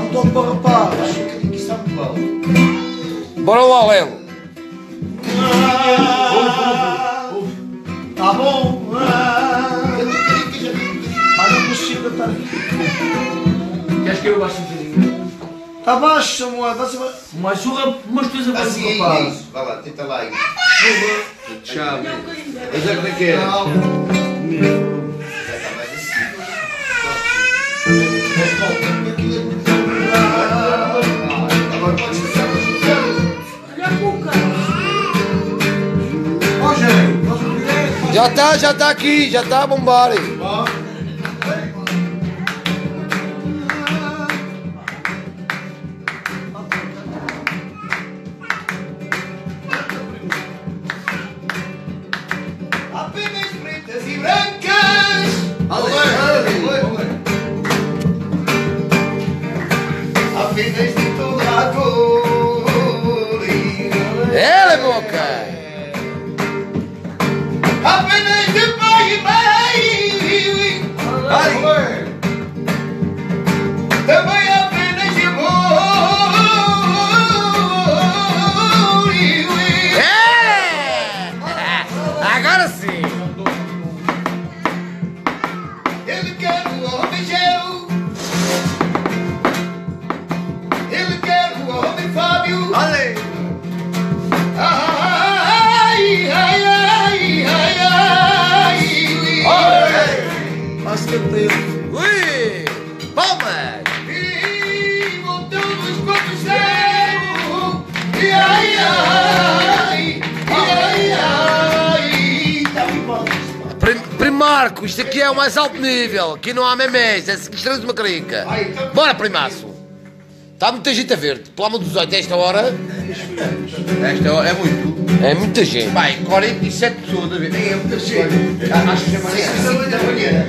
toque para o rapaz. Que isso é muito bom. Bora lá, Lelo. Tá bom. Mas não consigo estar aqui. Queres que eu baixe um bocadinho? Está baixo, Samuel. Mas umas coisas mais Assim é rapaz. isso. Vai lá, tenta lá aí. Chave. Mas é como é que é? Agora pode escutar. Já está aqui, já está a bombar. Apenas pretas e brancas. Apenas de toda a cor. Ela é boca. Apenas de pai e mãe. Também apenas de amor. Agora sim. Ele quer o homem gel. Ele quer o homem Fábio. Ai, ai, ai, ai, ai. Mas que tempo. Ui, palmas. E voltamos quando cego. E ai, ai, ai, ai. Tá me falando. Primarco, isto aqui é o mais alto nível. Aqui não há memes, é estrelas de uma carica. Bora, primaço. Está muita gente a ver-te. Pelo amor dos olhos, esta hora. Esta é muito. É muita gente. Vai, 47 pessoas a ver. É muita gente. Acho que chama Da banheira.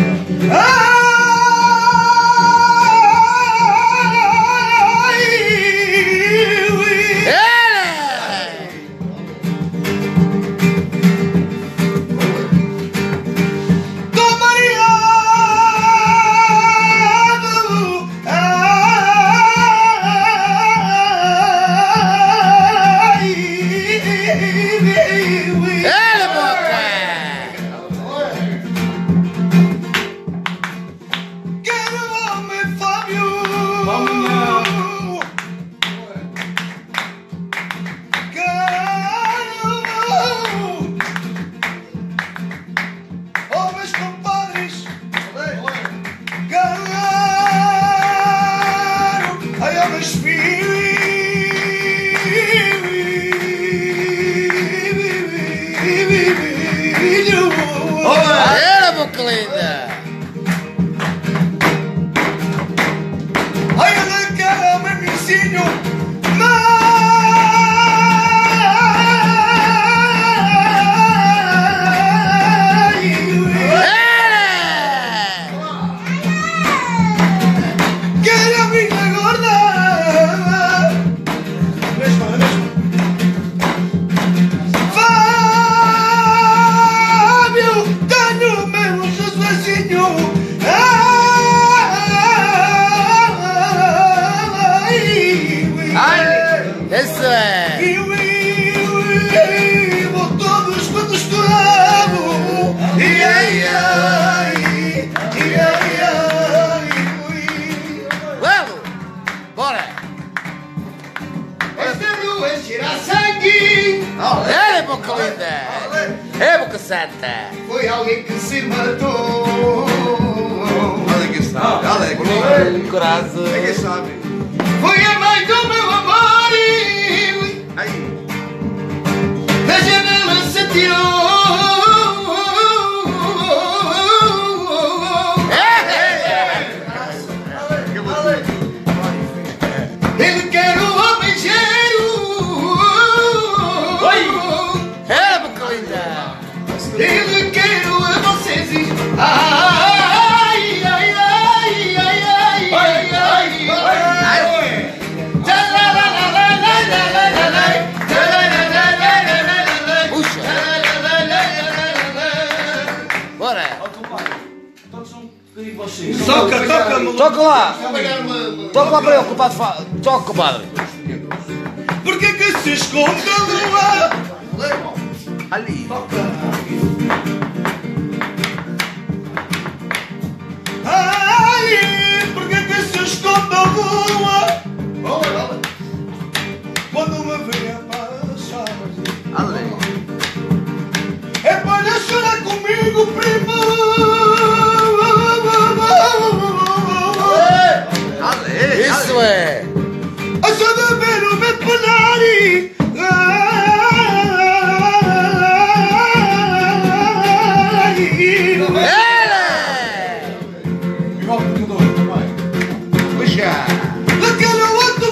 Ela, boca. Ela, boca linda. Isso é. Todos quando estouramos. E ai, ai, e ai, ai. Vamos. Bora. Esta lua cheira a sangue. Ela, boca linda. É boca santa. Foi alguém que se matou. Olha que sabe. Olha que Coração. ninguém sabe. Foi a mãe do meu amor. Aí. Da janela se atirou. Ele quer o homem cheiro. É boca linda. Ele quer o vocês. Ai, ai, ai, ai, ai, ai, ai, ai. Puxa. Bora. Todos um bocadinho vocês. Toca, Toca lá. Vou pegar uma Toca lá para ele, compadre. Toca, compadre. Porquê que se esconde a lua? Ali. Ai, porquê que se esconde a lua? Quando me vê a passar. Ali. É para chorar comigo, primo. Ali. Isso é. A só de ver o meu penar. Puxa. Daquele outro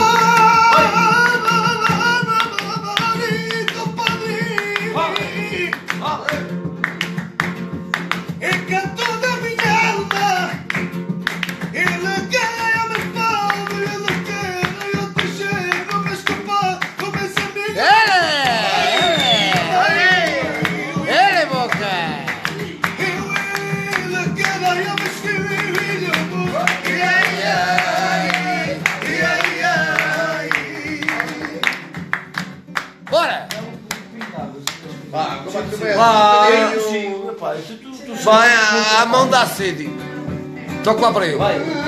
encanto da minha alma. Ele quer me fala, ele quer eu te chego, me escapar, como esse amigo. Ele, boca. Ele quer eu me escrevo. Bora. Vá, como é que tu vês? Vai, a mão dá sede. Toca lá para ele.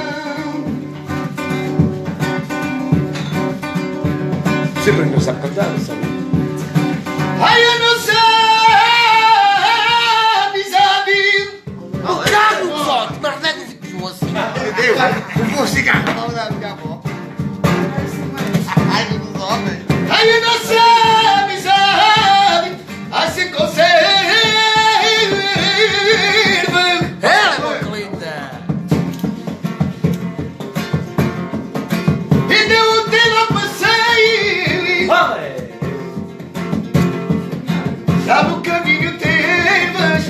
Sempre não sabe cantar, sabe? Ai, eu não sei, sabe? Cago de sorte, mas não é que ficou assim. Deus, o cigarro. Vamos dar minha avó. Ai, dos homens. Ai, eu não sei, sabe? Assim consegue. Ela, boca linda. E deu um tempo a passei. Sabe o caminho tens?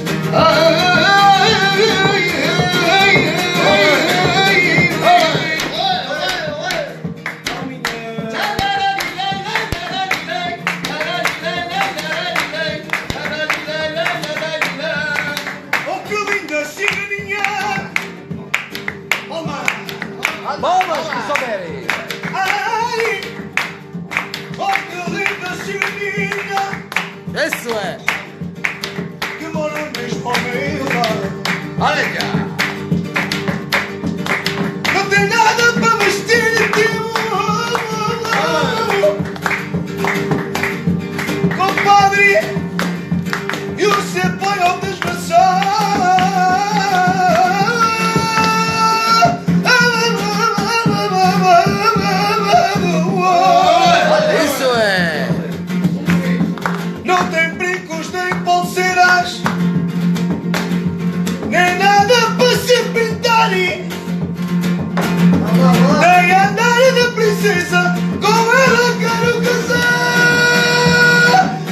Oh, que linda ciganinha! Bolas que souberem. Ai! Oh, que linda ciganinha! Isso é. Que mora mesmo ao meu lado. Olha cá. Não tem nada para vestir de ti. Compadre, e você põe ao descansar. Isso é. Não tem brincos nem pulseiras, nem nada para se pintar, nem andar de princesa, com ela quero casar.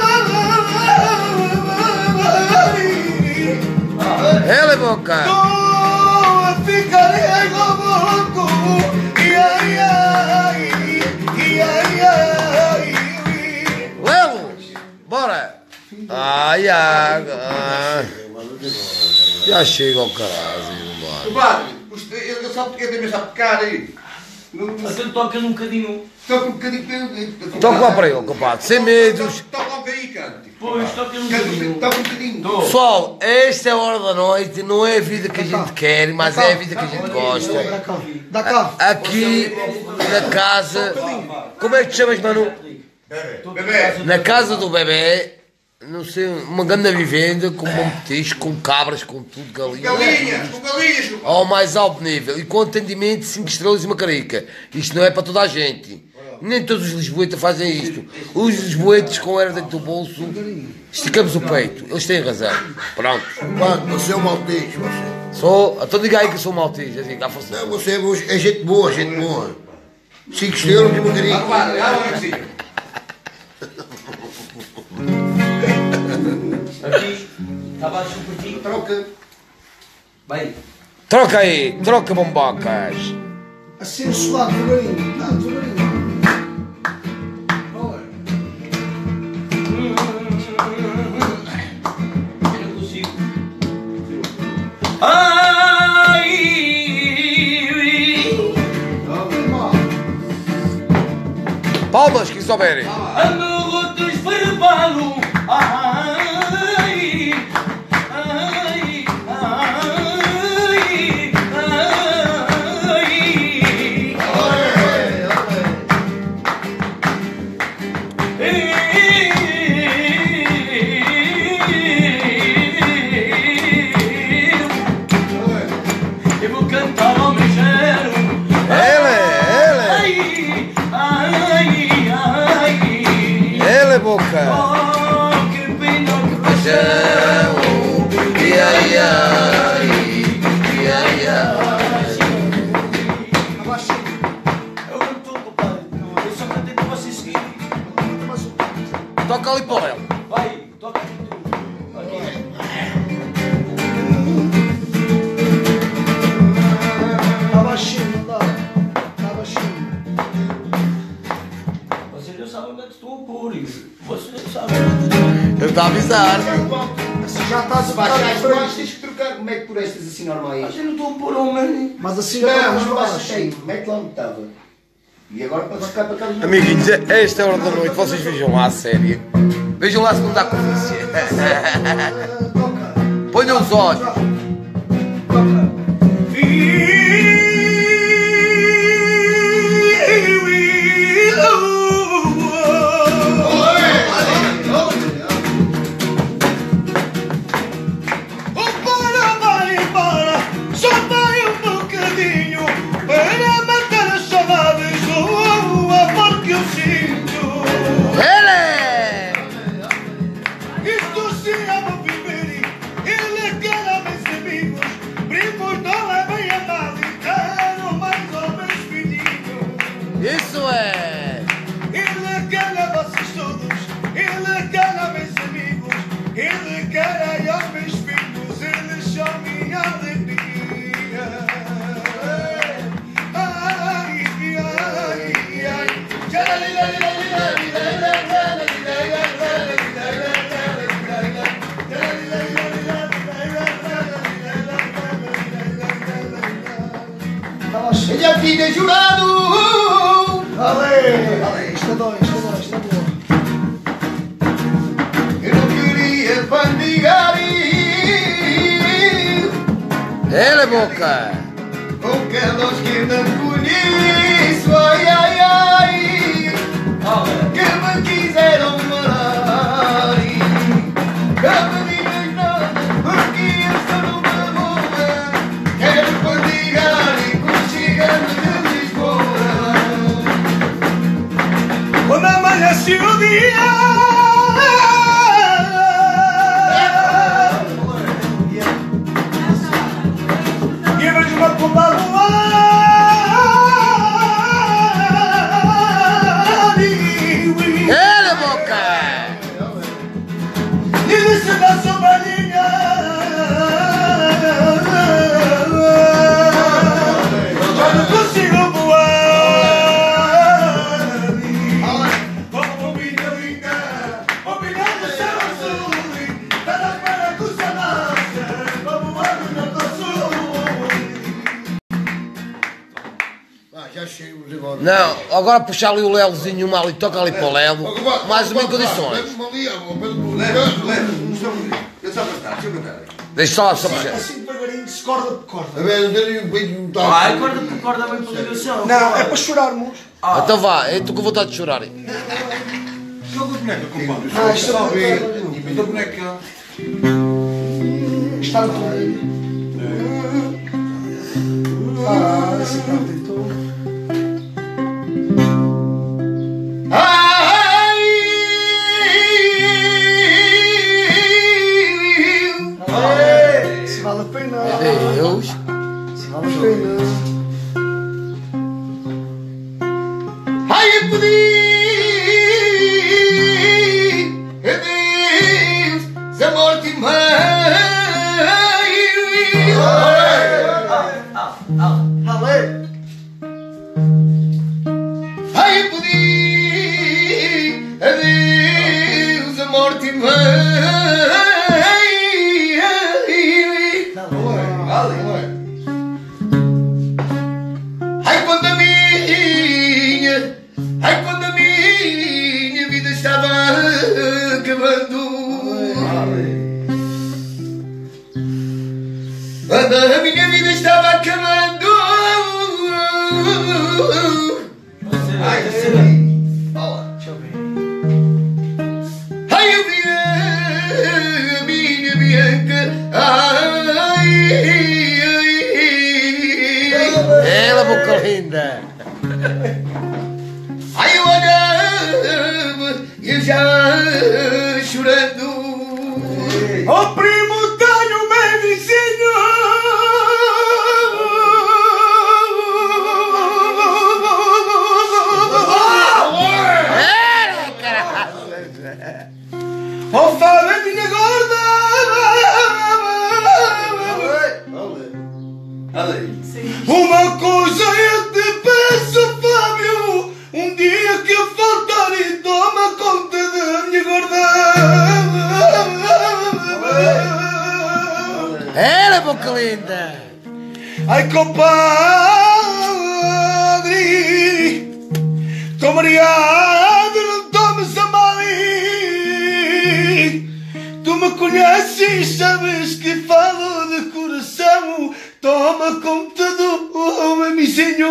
Ela, boca. Estou a ficar louco, ai, ai, ai, ai. Lelo, bora. Ai, ai. Já chega ao caralho. Compadre, ele também sabe tocar aí. Então toca num bocadinho. Toca um bocadinho. Toca lá para ele, compadre. Sem medos. Toca um bocadinho, cante. Pois, toca num bocadinho. Toca um bocadinho. Pessoal, esta é a hora da noite, não é a vida que a gente quer, mas é a vida que a gente gosta. Dá cá. Aqui na casa. Como é que te chamas, Manu? Bebê. Na casa do bebê, não sei, uma grande vivenda com um bom petisco, com cabras, com tudo, galinhas. Galinhas, com galinhas. Ao mais alto nível e com atendimento de 5 estrelas e uma carica. Isto não é para toda a gente. Nem todos os lisboetas fazem isto. Os lisboetas com era dentro do bolso, esticamos o peito. Eles têm razão. Pronto. Você é um maltês, você. Sou. Então diga aí que eu sou maltês. Assim, dá força. Não, você é gente boa, gente boa. 5 estrelas de uma carica. Compadre, assim. Aqui, está baixo um pouquinho. Troca. Vai. Troca aí, troca bombocas. Assim suave, devagarinho. Não, devagarinho. Eu não consigo. Ai, Palmas, quem souberem. Ando desverbado. Ai, ai, ai, eu vou cantar ao meu cheiro. Ele, boca. Oh, que pena, que paixão. Ai, ai, ai, ai. Eu não estou, compadre. Eu só cantei para vocês seguirem. Toca ali para o Léo. Vai, toca aqui tu. Tá baixinho, não dá. Tá baixinho. Vocês não sabem onde é que estou a pôr. Vocês não sabem. Ele está a avisar. Assim já estás Se a ficar baixar as diferente. baixas, tens que trocar. Como é que por estas assim normais? Vocês não estão a pôr, homem. Mas assim já estás Não, baixo. baixei. Mete lá onde estava. E agora podes ficar para cá. Amiguinhos, a esta hora da noite vocês vejam lá a série. Vejam lá a segunda polícia. Toca. Ponham os olhos. Vai embora, só vai um bocadinho para matar as saudades do amor que eu sinto. Ele! Isto se ama viver, ele quer a meus amigos, primos não levem a mal e quero mais ou menos filhinhos. Isso é! Ele quer a vocês todos, ele quer a meus amigos, ele quer aos meus filhos, eles são minha alegria. Ai, ai, ai. Ele já tinha jurado. Ale, isto é bom, isto é bom, isto é bom. Eu não queria bandigar Ele, boca! com aqueles que não conheço. Ai, ai, ai. Que me quiseram matar. Que me digam nada, porque eu só não me vou. Quero bandigar e consiga-me de Lisboa. Quando amanhece o dia, e eu vejo uma pomba voar, Ele, boca! e disse da sombrinha, já não consigo voar. Obilha, obilha do céu azul, pelas maracujás, vamos voar no Norte Sul. Já chego de volta. Não, agora puxa ali o Lelozinho uma ali, toca ali para o Lelo. Mais uma em condições. Eu só cantar, deixa eu cantar. Deixa só puxar. Assim devagarinho, de corda por corda. A ver, eu tenho um beijo no tal. Ai, corda por corda bem pela ligação. Não, é para chorarmos. Então vá, eu estou com vontade de chorar. Jogo de boneca, compadre. Ah, isto é ver. muito Da boneca. Está no torneio. Ah, esse pronto, então. Se vale a pena. Deus. Se vale a pena. Ai, eu pedi a Deus se a morte me Ale. ai, eu pedi a Deus a morte me ai, quando a minha Ai, fala. Deixa eu ver. Ai, eu vi a minha Bianca. Ai, Ela, boca linda. ai, eu olhava e eu já chorando. Oh primo, tenho meu vizinho. Oh Fábio, minha gorda. Uma coisa eu te peço, Fábio. Um dia que eu faltar e toma conta da minha gorda. Ela, boca linda. Ai, compadre, tô mareado, não tomes a mal. Tu me conheces, sabes que falo de coração. Toma conta do meu vizinho.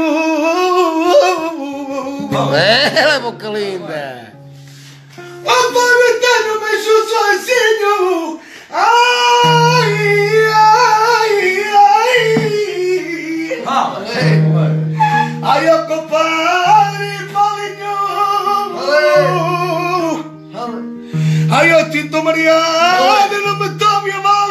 Ela, boca linda. Oh, Fábio, tenho beijo sozinho. Ai, ai, ai. Fala. Ai, oh, compadre, Paulinho. Ai, oh, Tito Mariano, não me tome a mal.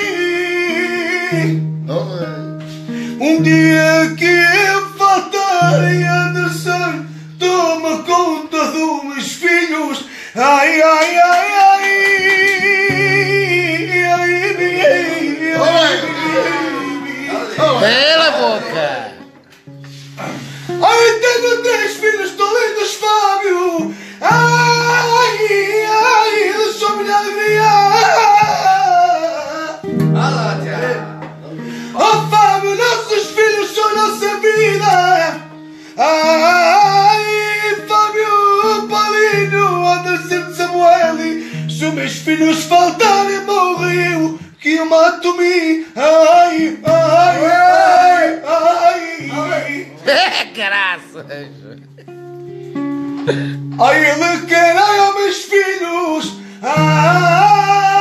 Um dia que eu faltar em Anderson, toma conta dos meus filhos. Ai, ai, ai, ai. Ela, boca. Ai, tenho 3 filhos tão lindos, Fábio. Ai, ai, eles são minha alegria. Oh, Fábio, nossos filhos são nossa vida. Ai, Fábio, Paulinho, Anderson, Samuel, se meus filhos faltarem, morreu, que eu mato-me. Ai, ai, ai, ai. Graças. Ai, ele quer, ai, oh, meus filhos. Ai.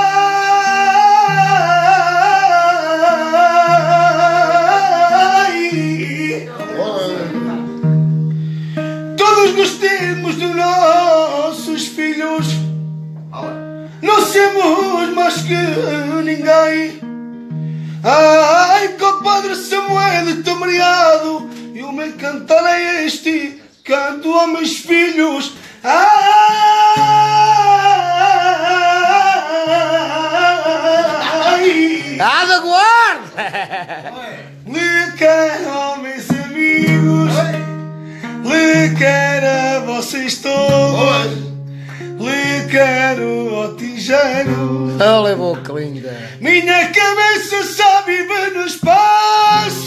Todos nós temos dos nossos filhos. Não somos mais que ninguém. Ai, compadre Samuel, estou mareado. E o meu cantar é este. Canto aos meus filhos. Ai, Nada, guarda. lhe quero aos meus amigos. Lhe quero a vocês todos. Lhe quero ao tijano. Ela, boca linda. Minha cabeça sabe viver no espaço.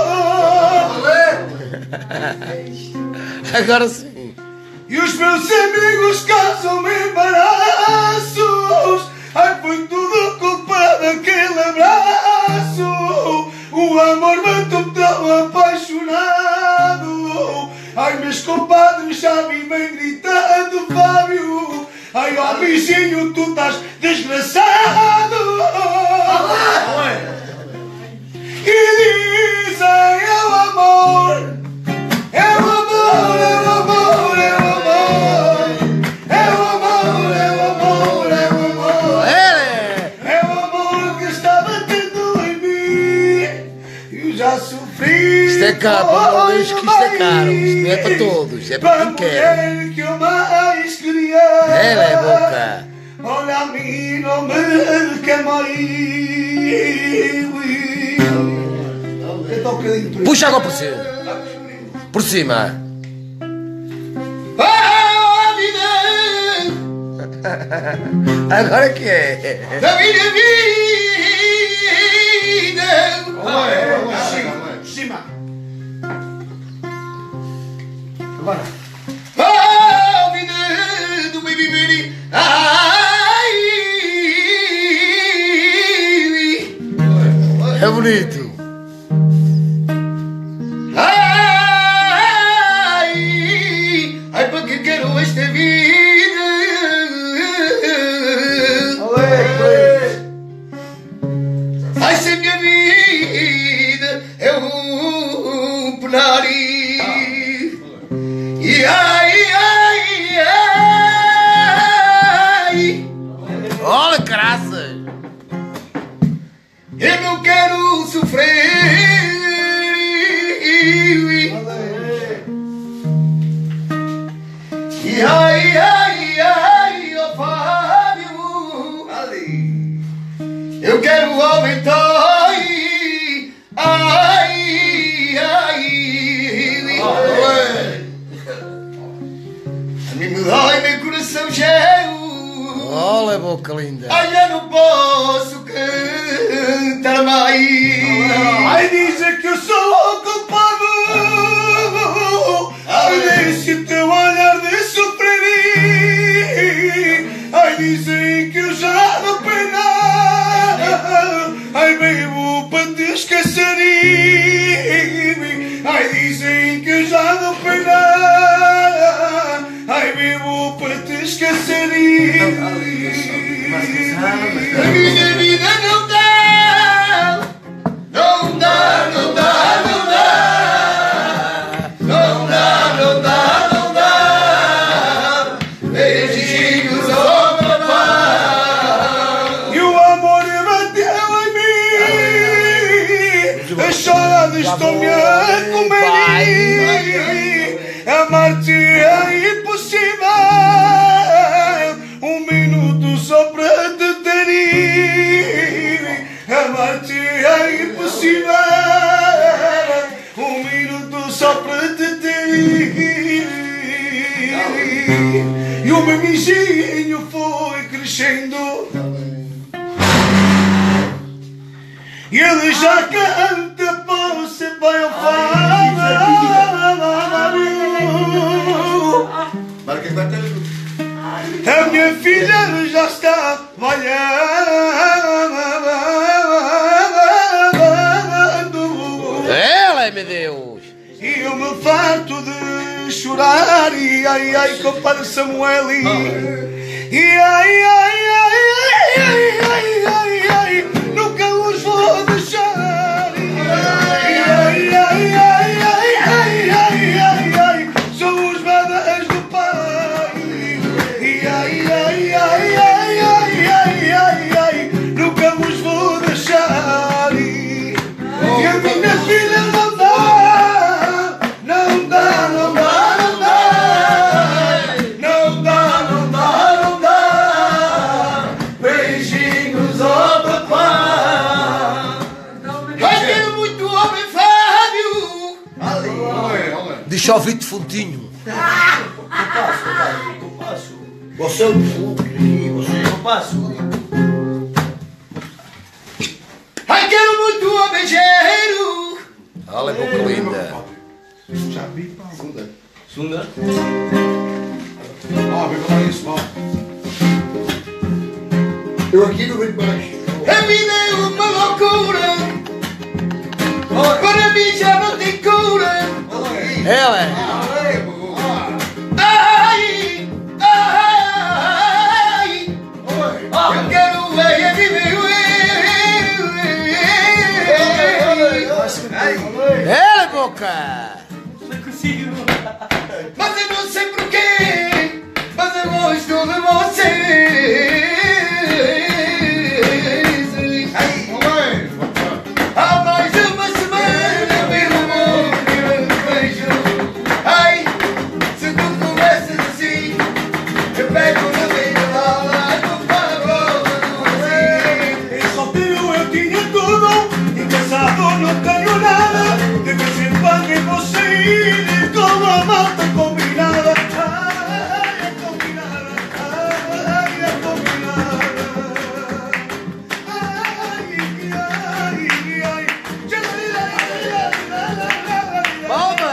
Agora sim. E os meus amigos causam-me embaraços. Ai, foi tudo culpa daquele abraço. O amor me tão apaixonado. Ai, meus compadres já vivem gritando, Fábio. Ai, ó vizinho, tu estás desgraçado. E dizem, é o amor. É o amor, é o amor, é o amor. É o amor, é o amor, é o amor. É o amor que está batendo em mim. Eu já sofri. Isto é caro, pelo amor de Deus, que isto é caro. Isto não é para todos, é para quem quer. mulher que eu mais queria. Ela é boca. Olha a mim, não me quer mais. Canta um bocadinho por isso. Puxa água por cima. Por cima. A vida Agora que é? da minha vida. Cima. Agora. A vida do meu viver. Ai, É bonito. ai, E ai, ai, ai, ó Fábio, eu quero aumentar. Ai, ai, a mim me dói meu coração cheio. Olha, boca linda. Ai, eu não posso cantar mais. Ai, dizem que eu sou o culpado. Ai, desse teu olhar de sofrer. Ai, dizem que eu já não penar. Ai, bebo para te esquecer. Ai, dizem que eu já não penar. Ai, bebo para te esquecer. A minha vida não dá. Não dá, não dá, não dá. Não dá, não dá, não dá. Beijinhos, oh papai. E o amor bateu em mim. As choradas estão-me a comer. Amar-te é impossível. Um minuto só para te ter. Amar-te é impossível. Um minuto só para te ter. E o meu mijinho foi crescendo. E ele já canta para você vai ao Fábio. A minha filha já está valhando. Ela, meu Deus. E eu me farto de chorar. E ai, ai, compadre Samuel. E ai, ai, ai, ai, ai, ai, ai, ai, nunca os vou deixar. E ai, ai, ai, ai, ai, ai, ai, ai, ai, são os bebês do pai. E ai, ai, ai, ai, ai, ai, ai, ai, nunca vos vou deixar. E a minha filha não dá. Não dá, não dá, não dá. Não dá, não dá, não dá. Beijinhos, ó papai. Ai, quero muito homem, Fábio. Deixa eu ouvir de fontinho. Você é o defunto, você. Eu passo. Ai, quero muito homem, cheiro. Olha, boca linda. Sunda. Eu aqui no Rio de Baixo. A vida é uma loucura. Para mim já não tem cura. Ela é. Ai, ai, eu quero viver. Ela, boca. Não consigo. Mas eu não sei porquê. Mas eu gosto de você. Há mais de uma semana, meu amor, eu não vejo. Ai, se tu começas assim, eu pego na minha bala, tu pagou assim. E solteiro eu tinha tudo, e casado não tenho nada. De vez em quando eu vou sair com a malta combinada. Ai, é combinada, ai, é combinada. Ai, ai, ai, Bomba.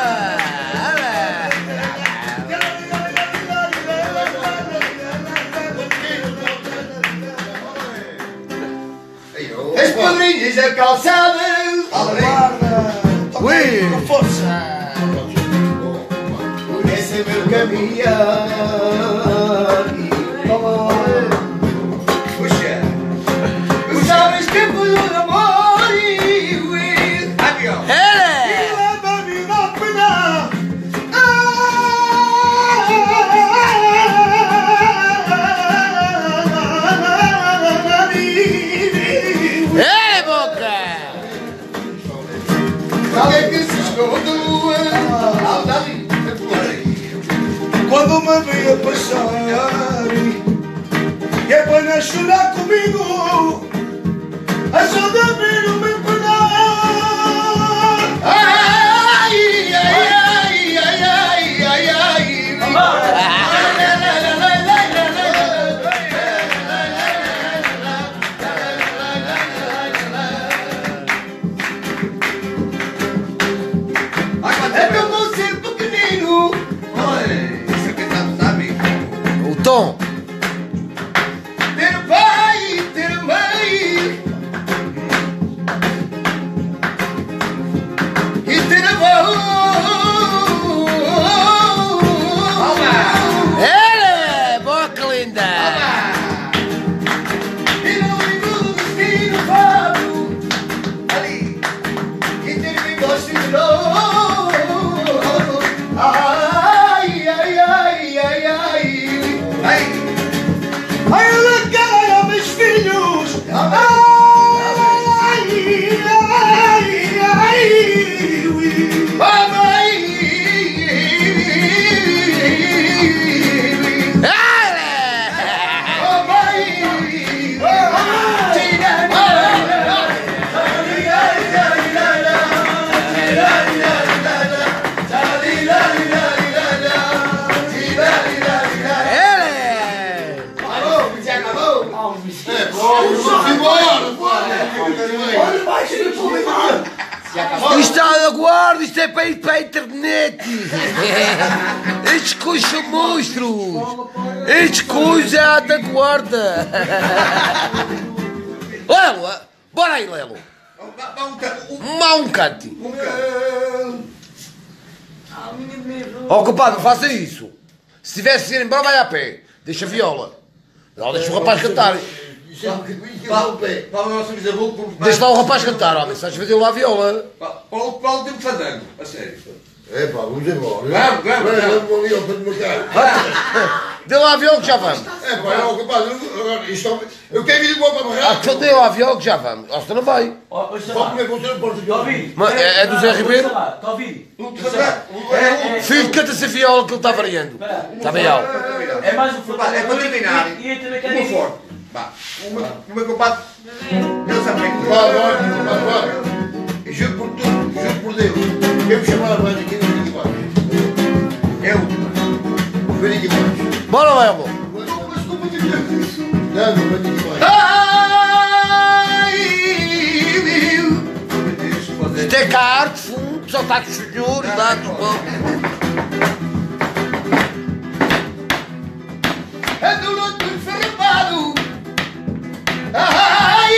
As padrinhas da calçada. Ui. com força. Esse é meu caminhar. Puxa, tu sabes que foi o amor e o Ela. Leva-me na pena. Ela, boca. Sabe que se esconde. Quando me vê passar. E é para chorar comigo, ajuda-me no meu penar. Ai, ai, ai, ai, ai, ai, ai. É tão bom ser pequenino. Isso é que sabe. O tom. Ter pai, ter mãe e ter avô. Ele! Boca linda! E não ligo do destino vago ali e ter quem goste de novo. Ai, ai, ai, ai, ai, ai. Ai, ela quer meus filhos. Ai, ai, ai. Mamãe! Isto está na guarda, isto é para ir para a internet. Estes coisas são monstros. Estes coisas é da guarda. Lelo, bora aí, Lelo. Má um cante. Oh, compadre, não faça isso. Se tivesse de ir embora, vai a pé. Deixa a viola. Não, deixa o rapaz cantar. Deixa lá o rapaz cantar, homem. Se vais fazer lá a viola. Qual tempo fazendo? A sério. É pá, vamos embora. Vamos. Dê lá a viola que já vamos. É pá, não, compadre, eu quero ir embora para a barraca. Então dê lá a viola que já vamos. Ou senão não vai. Só como é que você não pode jogar? Mas é do Zé Ribeiro? Está a ouvir? Filho, canta-se a viola que ele está variando. Está bem alto. É mais um formato. É para terminar. E também quer Uma forte. Vá. O meu compadre. Ele sabe bem que Vai. Juro por tudo, juro por Deus. Quero chamar a banda aqui no vídeo aqui eu. embaixo. Vem aqui embaixo. Bora, Lelo. Mas como é que é isso? Não, vem aqui embaixo. Ai, Isto é caro, de fundo, só está com os senhores, dá dos bancos. é do noite enferrupado. Ai,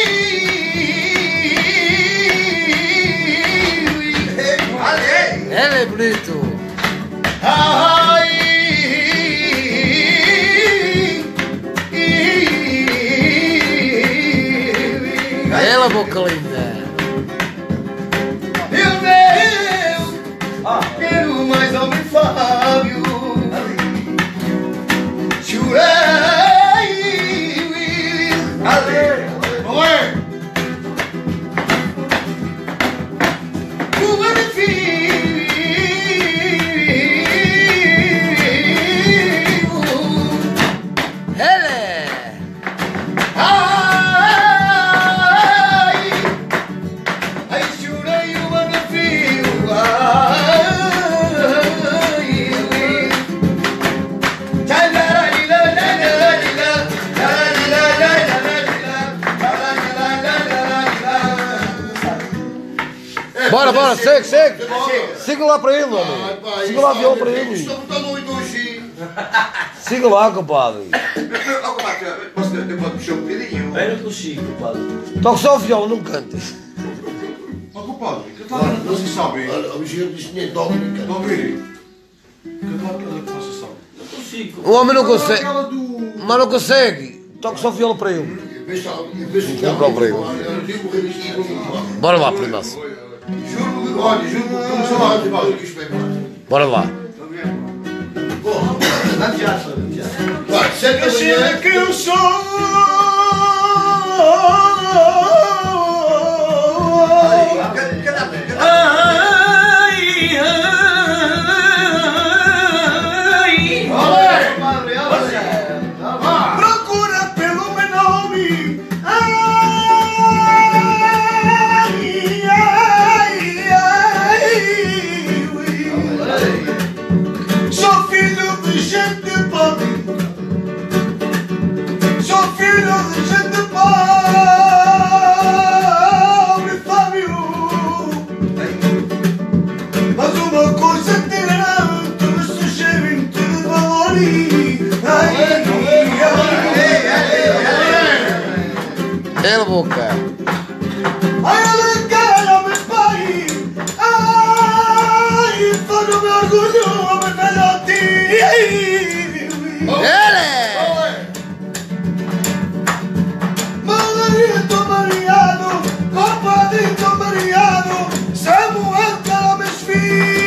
Ele é bonito. ai, Ela, boca linda. meu Deus, quero mais homem Fábio. Chorei, Ele. ai, chorei o ano fio. Bora, bora, segue, segue. Siga lá para ele, homem. Siga lá a viola para ele. Estou botando um e dois e... Siga lá, compadre. Posso puxar um bocadinho? Eu não consigo, padre. Toque só a viola, não cantes. Mas compadre, cantar não se sabe. Olha, o bichinho disse que nem toque, nem canta. Não ouvirem? Cantar aquela que você sabe. Não consigo. O homem não consegue. Aquela do... Mas não consegue. Toque só a viola para ele. Não comprei. Bora lá, primaço. Juro, olha, juro, começou a fazer mal, que isto é mais. Bora lá. Vai, segue a Chega manhã. que eu sou. Ai, ai, ai. Cala a boca. Ai, ele quer me pai. Ai, todo meu orgulho, me velhote. Ele! Maledito Mariano, compadrito Mariano, Samuel Calames filho.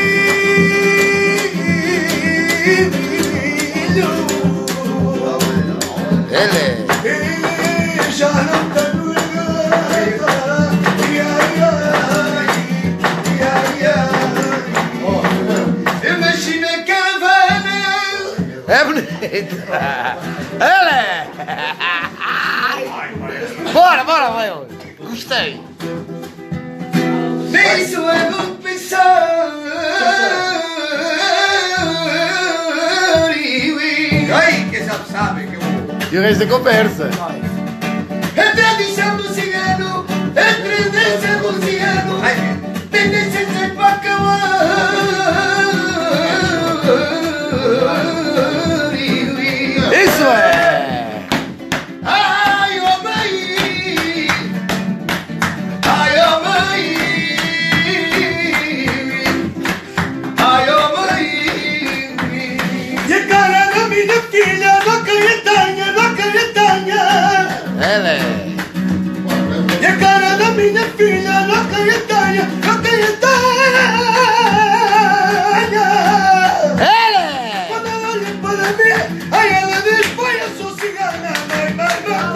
Ele! E já não tenho nada. Imagina que vai. É bonito! Ele! Bora, bora, vai! Gostei! Nisso é do pensar. Ai, quem sabe que eu vou. E o resto da conversa? A tradição do cigano, a tradição do cigano, tem de ser sempre para acabar. Isso é! Ai, oh mãe! Ai, oh mãe! Ai, oh mãe! E a cara da minha filha, não acreditanya, não acreditanya. Ele! E a cara da minha filha, não acreditanya, não acreditanya. Ele! Quando ela olha para mim, aí ela diz, pai, eu sou cigana. Vai, vai, vai,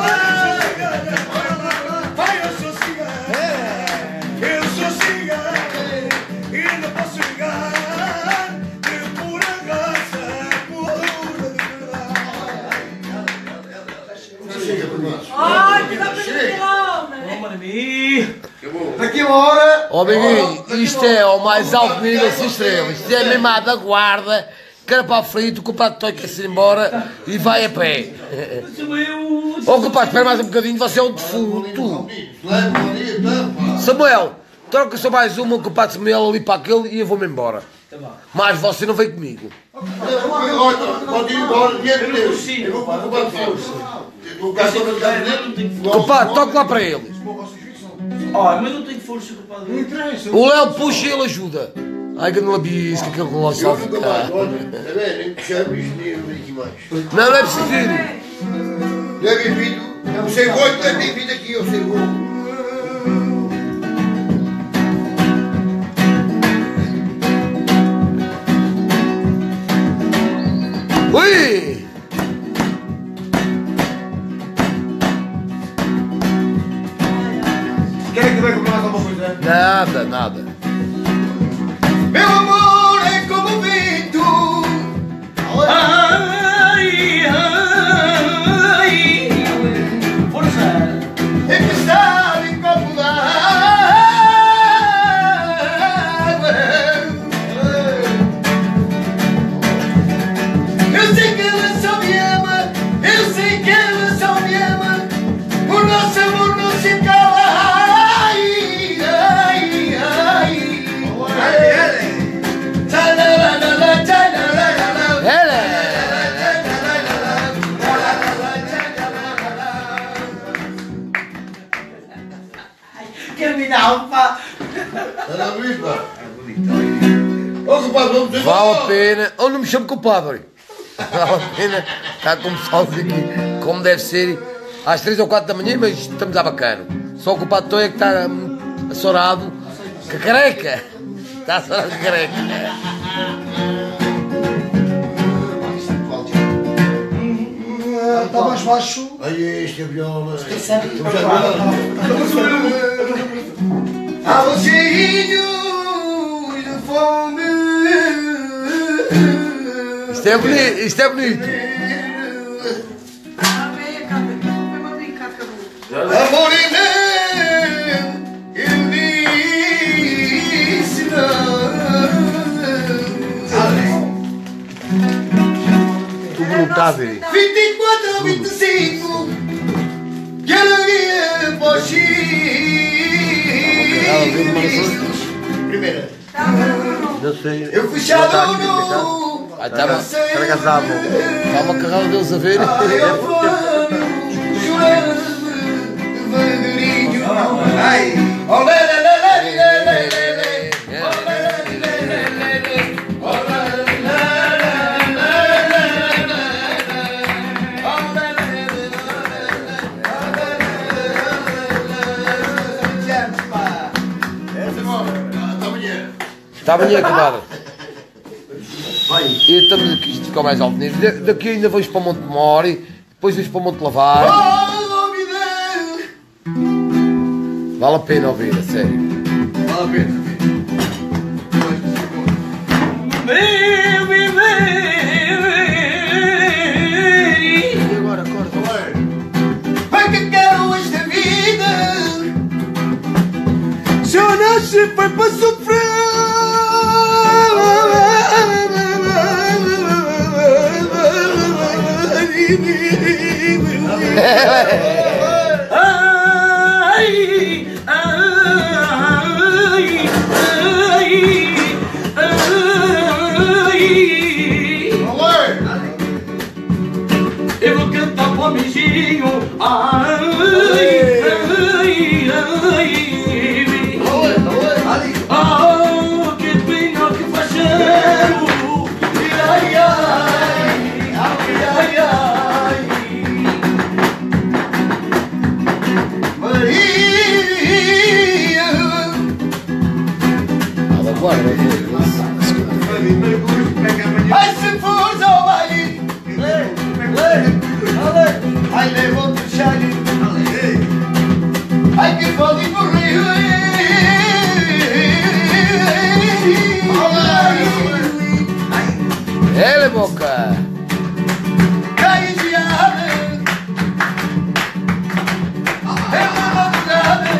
pai, eu sou cigana. Eu sou cigana e não posso ligar de pura graça, pura de verdade. Ai, que dá para tirar, né? Daqui a uma hora. Ó, amiguinho, isto é ao mais alto nível das estrelas. Isto é mesmo à da guarda, carapau frito, o compadre Toy quer-se ir embora e vai a pé. Ó, compadre, espera mais um bocadinho, você é um defunto. Samuel, troca só mais uma, o compadre Samuel ali para aquele e eu vou-me embora. Mas você não vem comigo. Pode ir embora, dinheiro de Deus. Eu vou ocupar de força. O gajo está a dele. Compadre, toque lá para eles. Olha, mas não tenho força, compadre. O Léo puxa e ele ajuda. Ai, que não labisca, aquele relógio Eu só nunca mais, ficar. olha, está bem, nem te chamo isto, nem eu venho aqui mais. Não, não é preciso ir. Não é bem-vindo, eu sei muito, não é bem-vindo aqui, eu sei muito. Ui! Querem que venha comprar mais alguma coisa? Nada, nada. Meu amor é como o vento. Ai, ai, força. Empezar em copo d'água. Eu sei que ela só me ama. Eu sei que ela só me ama. O nosso amor não se cala. Ai, ai, ai. Tchalalala, tchalalala. Ele! Quer me dar um pá? Está na bonito, pá. Ô, compadre, vamos ter Vale a pena. Ou não me chamo compadre. Vale a pena. Está como salve aqui. Como deve ser. Às 3 ou 4 da manhã, mas estamos a bacana. Só o compadre Toy é que está assorado. Que careca. Está assorado que careca. Está mais baixo. Olha este, a viola. Há um cheirinho de fome. Isto é bonito. Isto é bonito. Amor e não, eu disse não. Tu não está a ver. 24 ou 25, quero ir para o X. Primeira. Não sei. Eu fui chado no. Ah, estava casado. Está uma carrada deles a ver. Ai, eu fui chorando, Está amanhã, camarada. E estamos aqui, isto ficou mais alto nível. Daqui ainda vamos para o Monte Mori, depois vamos para o Monte Lavar. Vale a pena ouvir, a sério. Vale a pena. E agora, acorda. Para que quero esta vida? Se eu nasci foi para sofrer. Eu vou cantar pro amiguinho. Que pena que faz cheiro. Ai, ai, ai, ai. Maria. Nada, guarda. Ai, se fores ao baile. Ai, levanta o chale. Ai, que pode morrer. Ele, boca. Cai de ave. É uma madrugada.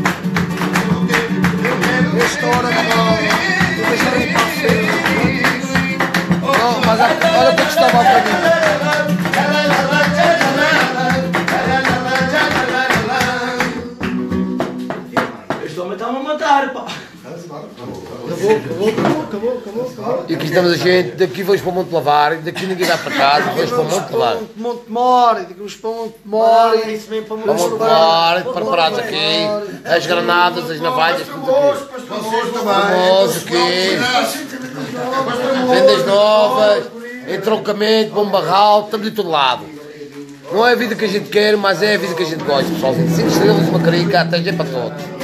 Esta hora não deixar ir para a feira. Não, mas olha o que eu estava a fazer. Este homem está-me a matar, pá. E aqui estamos a gente, daqui vamos para o Monte Lavar, daqui ninguém dá para casa, vamos para o Monte Lavar. Monte Mori, digamos para Monte Mori. Isso vem para Para o Monte Lavar, preparados aqui, as granadas, as navalhas, tudo aqui. Vocês Famoso aqui, vendas novas, entroncamento, bom barral, estamos de todo lado. Não é a vida que a gente quer, mas é a vida que a gente gosta, pessoalzinho. 5 estrelas, uma carica, até já para todos.